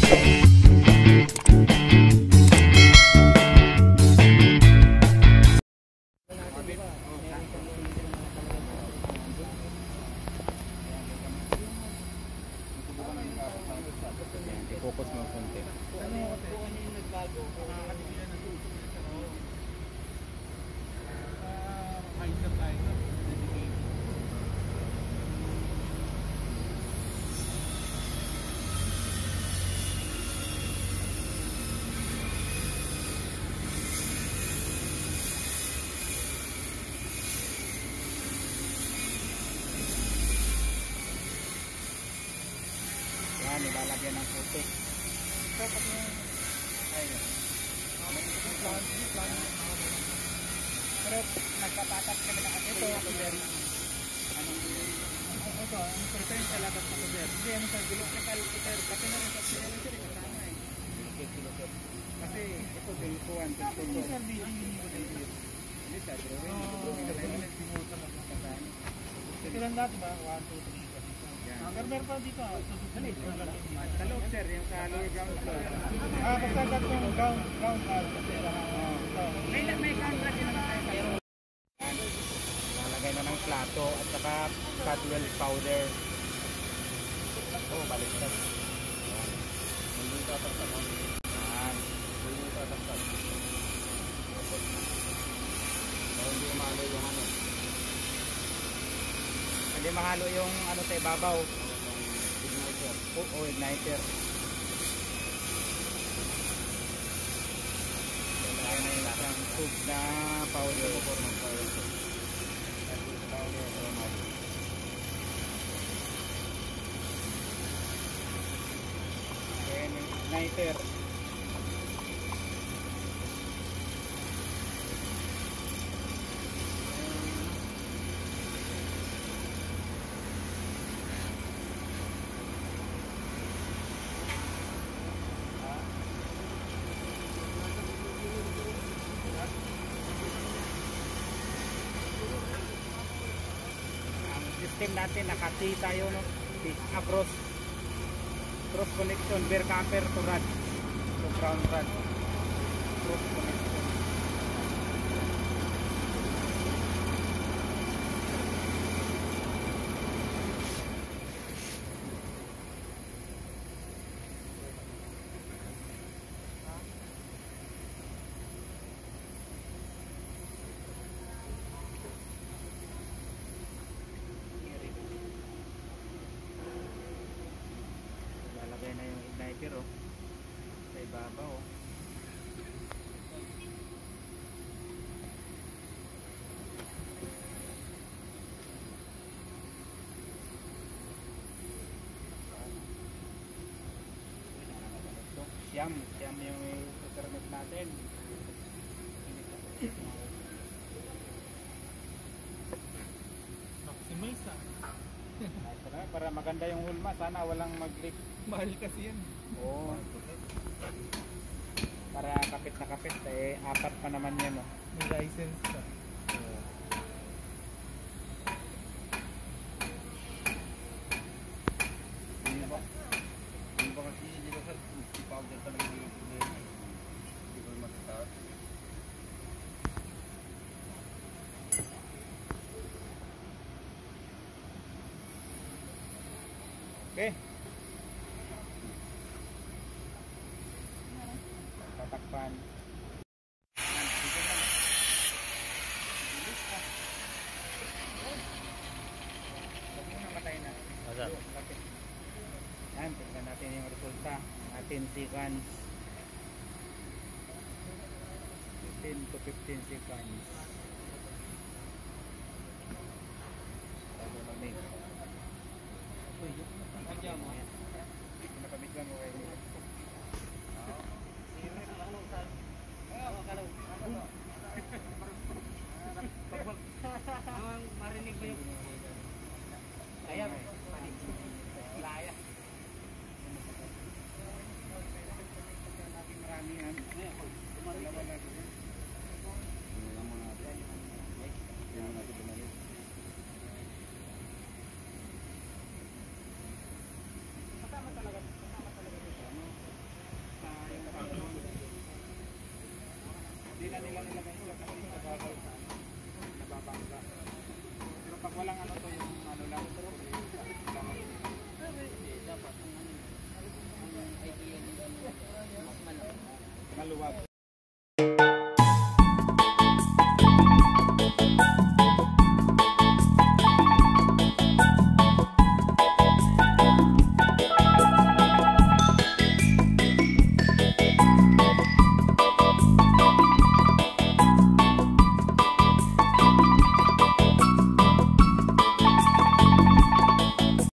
Focus mo konti. Ano yung nagbago? Yan, nilalagyan ng putik. Pero nagpapatak kami na kasi ito. Ito, ang percent sa labas na kuder. Hindi, ano sa electrical kuder. Kasi na rin sa electrical kasama eh. Kasi ito, pinikuan. Hindi sa hindi sa drawing. Ito lang dati ba? 1, 2, 3. Pero meron pa dito. Sa loob sir, yung sa lower ground floor. Basta gat yung ground floor. May contract yun na tayo. Nalagay na ng plato at saka Cadwell powder. Baliktad. Hindi tataktan. Hindi tataktan. Hindi mahalo yung ano. Hindi mahalo yung ano sa ibabaw. Igniter. Igniter. Kaya na yung isang tube na powder. Okay, igniter. System natin naka-T tayo no, cross connection, bare copper to rod, to ground rod, cross connection. Na yung igniter sa ibabaw siyam yung exothermic natin. Maximize para maganda yung hulma, sana walang mag-leak. Mahal kasi yan. Oo. Para kapit na kapit eh, 4 pa naman yan oh. May license pa. Hindi ba kasi hindi ba sa powder talaga yung problema. Hindi ba matataas? Okay. Tatakpan. Namatay na. Yan, tignan natin yung resulta. Atin seconds. 10 to 15 seconds. Bago mag-make. Napamigyan mo kayo nila. Marinig mo yung kaya laya. Maramihan. sir.